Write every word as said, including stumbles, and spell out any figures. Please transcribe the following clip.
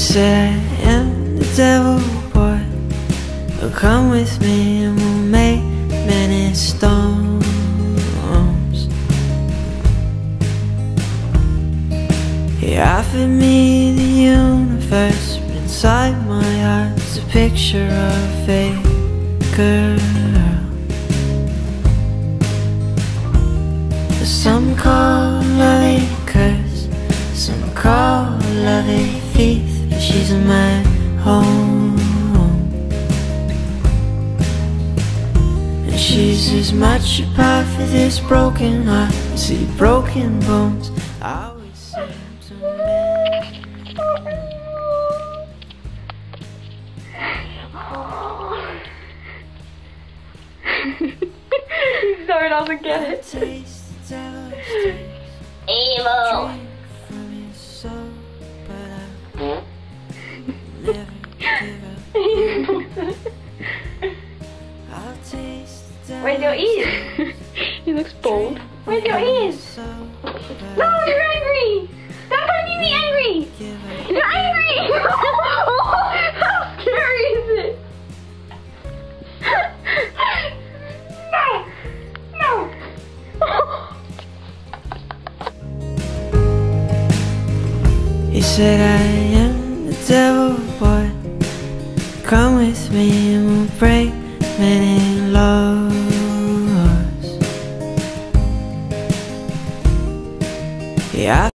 said I am the devil, boy. Oh, come with me and we'll make many storms. He offered me the universe, but inside my heart's a picture of a girl. Some call love a curse, some call love a thief, but she's in my home. And she's as much a part for this broken heart. See broken bones, I always seem to mend. Sorry, doesn't get it. Evil. Where's your ears? He looks bold. Where's your ears? No, you're angry! Stop making me angry! You're angry! How scary is it? No! No! He said I am the devil, boy. Come with me and we'll break many laws. Yeah.